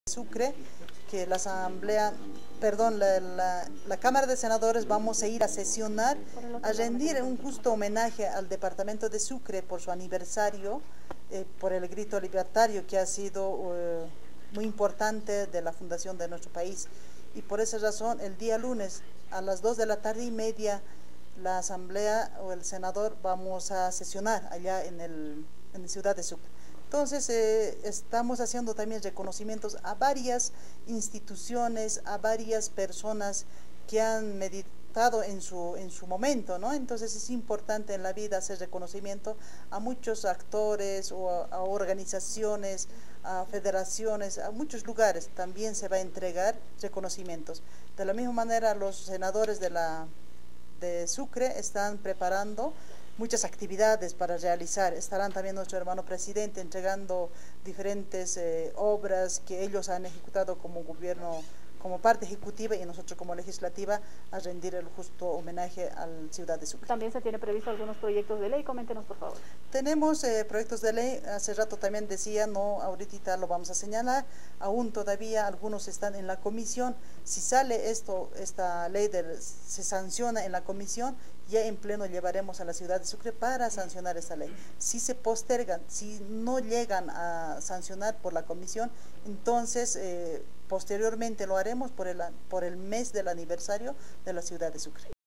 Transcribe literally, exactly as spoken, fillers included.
Sucre, que la Asamblea, perdón, la, la, la Cámara de Senadores vamos a ir a sesionar, a rendir un justo homenaje al Departamento de Sucre por su aniversario, eh, por el grito libertario que ha sido eh, muy importante de la fundación de nuestro país. Y por esa razón, el día lunes a las dos de la tarde y media, la Asamblea o el Senador vamos a sesionar allá en, el, en la ciudad de Sucre. Entonces, eh, estamos haciendo también reconocimientos a varias instituciones, a varias personas que han meditado en su, en su momento, ¿no? Entonces, es importante en la vida hacer reconocimiento a muchos actores o a, a organizaciones, a federaciones, a muchos lugares también se va a entregar reconocimientos. De la misma manera, los senadores de la de Sucre están preparando muchas actividades para realizar. Estarán también nuestro hermano presidente entregando diferentes eh, obras que ellos han ejecutado como gobierno, como parte ejecutiva, y nosotros como legislativa a rendir el justo homenaje a la ciudad de Sucre. También se tiene previsto algunos proyectos de ley, coméntenos por favor. Tenemos eh, proyectos de ley, hace rato también decía, no ahorita lo vamos a señalar, aún todavía algunos están en la comisión. Si sale esto, esta ley de, se sanciona en la comisión, ya en pleno llevaremos a la ciudad de Sucre para sancionar esta ley. Si se postergan, si no llegan a sancionar por la comisión, entonces eh, posteriormente lo haremos por el, por el mes del aniversario de la ciudad de Sucre.